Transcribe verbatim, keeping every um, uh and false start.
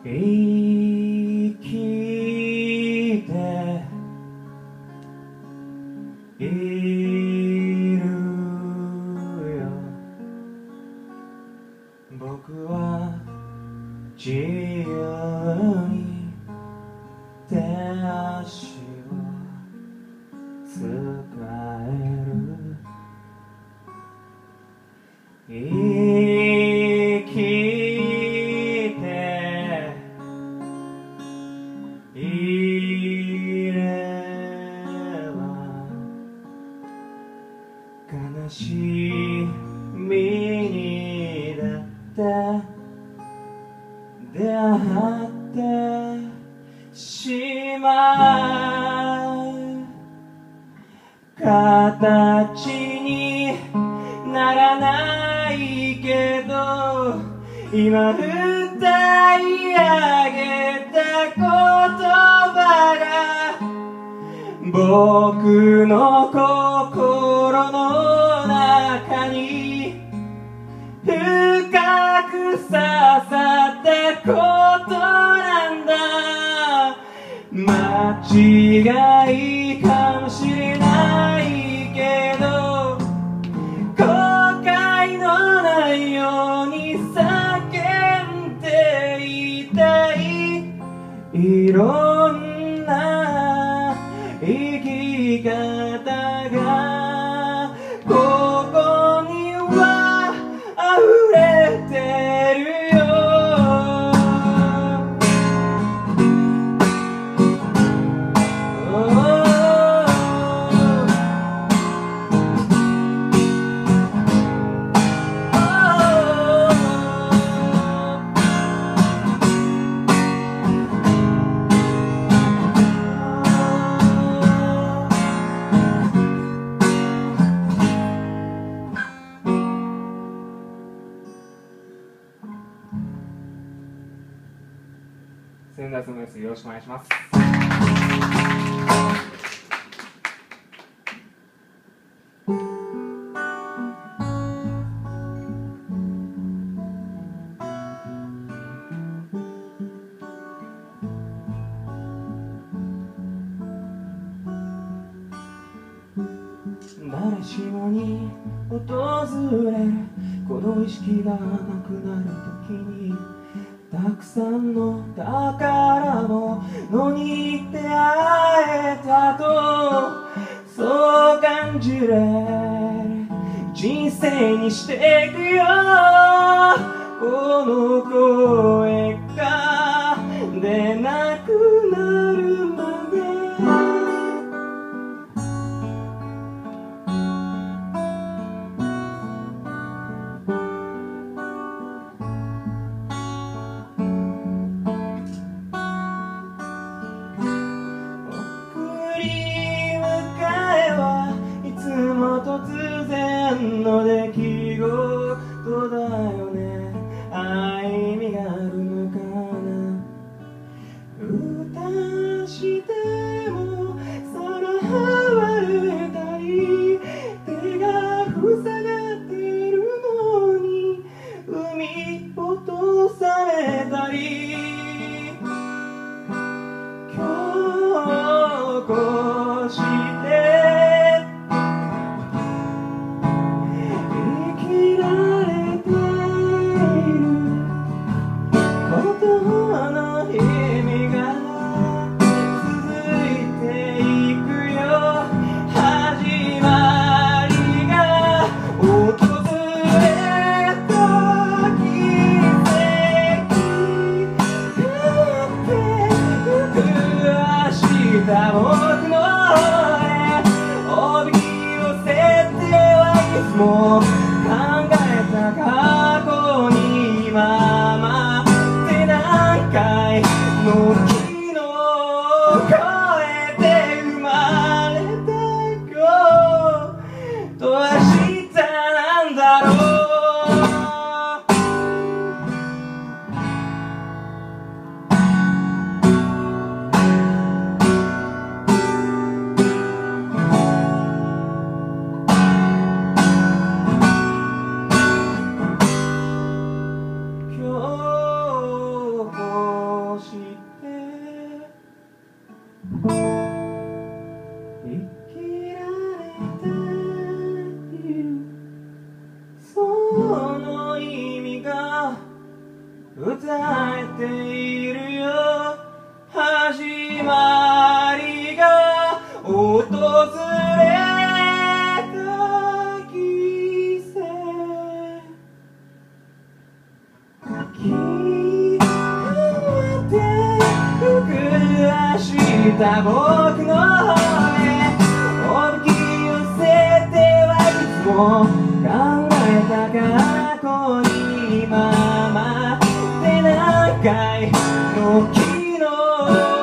生きているよ。僕は自由に手足を使える。生きていれば悲しみにだって出会ってしまう。形にならないけど今歌い上げた言葉が僕の心の中に深く刺さったことなんだ。間違いかもしれないけど後悔のないように叫んでいたい。いろんな生き方がここには溢れてるよ。仙台スムースよろしくお願いします。誰しもに訪れるこの意識がなくなるときにたくさんの宝物に出会えたとそう感じれる人生にしていくよ。この声が出なくなるまで突然の出来事だよね。あ意味があるのかな。歌してもさらわれたり手が塞がってるのに海落とされたり今日して僕のおびき寄せてはいつも考えた過去に今待って何回た僕の方へおびき寄せてはいつも考えた過去に今まで何回の昨日